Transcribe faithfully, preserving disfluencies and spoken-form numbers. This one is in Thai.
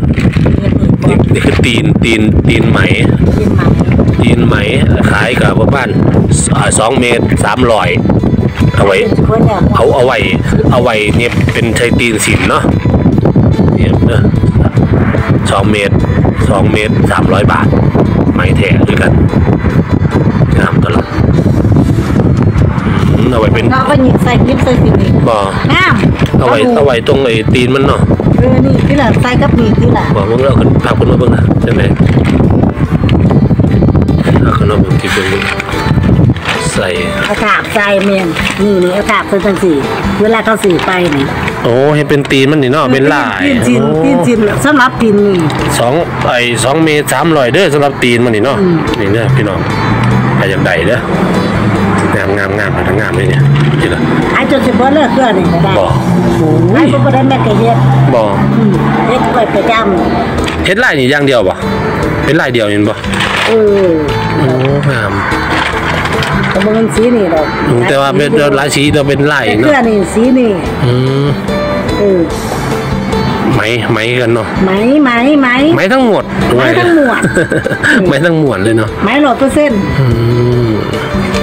นี่นี่คือตีนตีนตีนไหมตีนไหมขายกับบ้านสองเมตรสามร้อยเอาไว้เอาเอาไว้เอาไว้เนี่ยเป็นใช้ตีนสินเนาะเนี่ยสองเมตรสองเมตรสามร้อยบาทไหมแท้ด้วยกันงามตลอดเอาไว้เป็นเราก็ยิบใส่ยิบใส่สินี่บ่งามเอาไว้เอาไว้ตรงไอ้ตีนมันเนาะเออนี่ที่หลังใส่กับมีที่หลังบ่เมื่อเราขึ้นภาพขึ้นมาเบิ่งนะใช่ไหมเอาขึ้นมาเบิ่งที่เบิ่งใส่กระถางใส่เมียนนี่นี่กระถางเป็นตั้งสี่เวลาเขาสี่ไปนี่โอ้ให้เป็นตีนมันนี่เนาะเป็นลายตีนจีนตีนจีนสำหรับตีนนี่สองไอ้สองเมตรสามร้อยเด้อสำหรับตีนมันนี่เนาะนี่เนี่ยพี่น้องใครอยากได้เด้องามงามงามทั้งงามเลยเนี่ยนี่ละไอ้จนจะบ่เลิกเพื่อนนี่ได้บ่ไอ้พวกบ่ได้แม่กะเฮ็ดบ่เฮ็ดไปประจำเฮ็ดลายนี่อย่างเดียวบ่เป็นลายเดียวนี่บ่เออโอ้งามแต่บ่เป็นสีนี่ดอกแต่ว่าเป็นลายสีเราเป็นลายเนาะเสื้อนี่สีนี่อืมเออไหมไหมกันเนาะไหมไหมไหมไหมทั้งหมดไหมทั้งหมดไหมทั้งหมดเลยเนาะไหมร้อยเปอร์เซ็นต์อืม